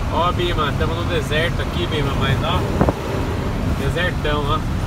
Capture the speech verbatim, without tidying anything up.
Ó, Bima, estamos no deserto aqui, Bima, mas ó, desertão, ó.